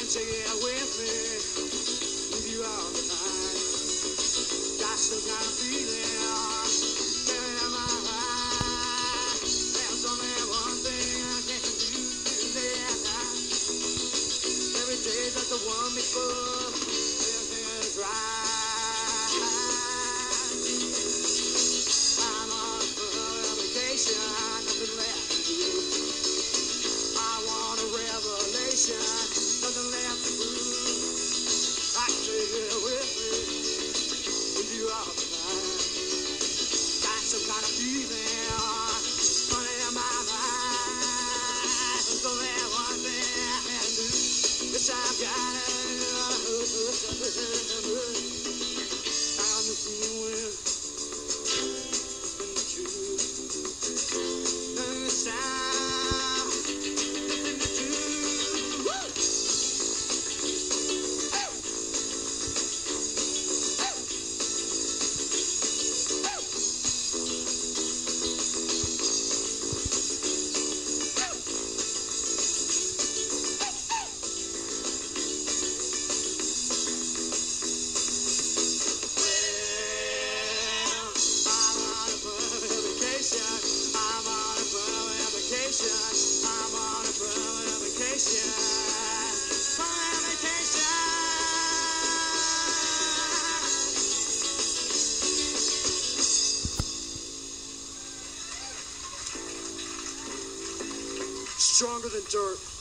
take it with me, with you all the time. Got some kind of feeling, living in my mind. There's only one thing I can do today and night. Every day that the one before, everything is right. I'm on a vacation, nothing left to do. I want a revelation, nothing left to prove. I can take it with me, with you all the time. Got some kind of feeling, funny in my mind. There's only one thing I can do. Yes, I've got it. I'm the feeling, the truth, and the sound, nothing to do. Woo! I'm on a permanent vacation. Permanent vacation. Stronger than dirt.